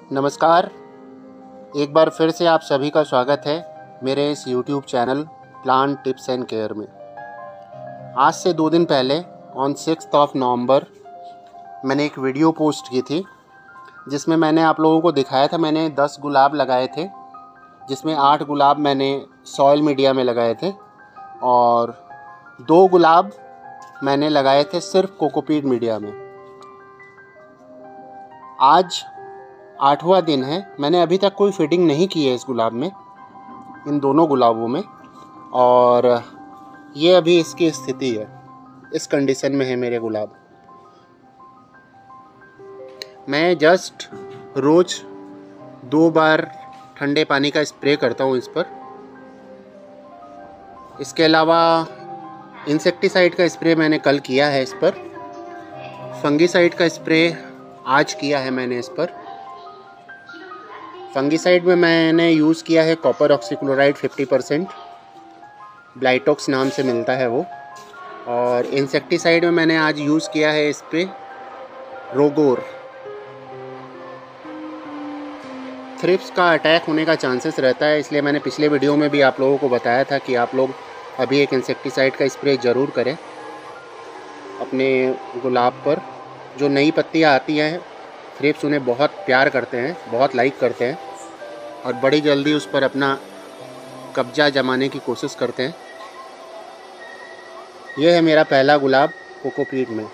नमस्कार, एक बार फिर से आप सभी का स्वागत है मेरे इस YouTube channel plant tips and care में। आज से 2 दिन पहले ऑन 6 नवंबर मैंने एक वीडियो पोस्ट की थी जिसमें मैंने आप लोगों को दिखाया था। मैंने 10 गुलाब लगाए थे जिसमें 8 गुलाब मैंने सॉइल मीडिया में लगाए थे और 2 गुलाब मैंने लगाए थे सिर्फ कोकोपीट मीडिया में। आज 8वां दिन है। मैंने अभी तक कोई फीडिंग नहीं की है इस गुलाब में, इन दोनों गुलाबों में, और ये अभी इसकी स्थिति है, इस कंडीशन में है मेरे गुलाब। मैं जस्ट रोज़ 2 बार ठंडे पानी का स्प्रे करता हूँ इस पर। इसके अलावा इंसेक्टिसाइड का स्प्रे मैंने कल किया है इस पर। फंगीसाइड का स्प्रे आज किया है मैंने इस पर। फंगीसाइड में मैंने यूज़ किया है कॉपर ऑक्सीक्लोराइड 50%, ब्लाइटॉक्स नाम से मिलता है वो। और इंसेक्टिसाइड में मैंने आज यूज़ किया है इस पे रोगोर। थ्रिप्स का अटैक होने का चांसेस रहता है, इसलिए मैंने पिछले वीडियो में भी आप लोगों को बताया था कि आप लोग अभी एक इंसेक्टिसाइड का स्प्रे ज़रूर करें अपने गुलाब पर। जो नई पत्तियाँ आती हैं, थ्रिप्स उन्हें बहुत प्यार करते हैं, बहुत लाइक करते हैं और बड़ी जल्दी उस पर अपना कब्जा जमाने की कोशिश करते हैं। यह है मेरा पहला गुलाब कोकोपीट में।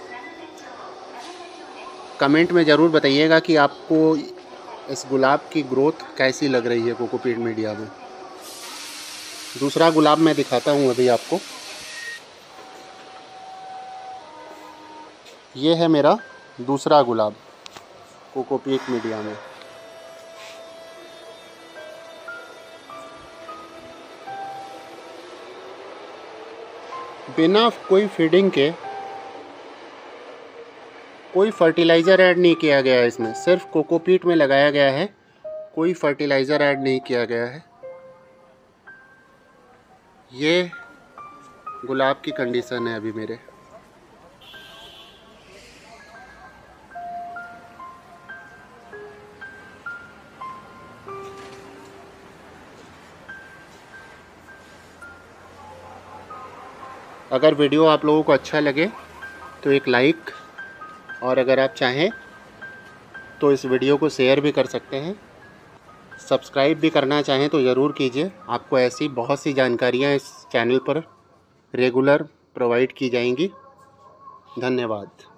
कमेंट में ज़रूर बताइएगा कि आपको इस गुलाब की ग्रोथ कैसी लग रही है कोकोपीट मीडिया में। दूसरा गुलाब मैं दिखाता हूँ अभी आपको। ये है मेरा दूसरा गुलाब कोकोपीट मीडिया में। बिना कोई फीडिंग के, कोई फर्टिलाइज़र ऐड नहीं किया गया है इसमें, सिर्फ कोकोपीट में लगाया गया है, कोई फर्टिलाइज़र ऐड नहीं किया गया है। ये गुलाब की कंडीशन है अभी मेरे। अगर वीडियो आप लोगों को अच्छा लगे तो एक लाइक, और अगर आप चाहें तो इस वीडियो को शेयर भी कर सकते हैं। सब्सक्राइब भी करना चाहें तो ज़रूर कीजिए। आपको ऐसी बहुत सी जानकारियाँ इस चैनल पर रेगुलर प्रोवाइड की जाएंगी। धन्यवाद।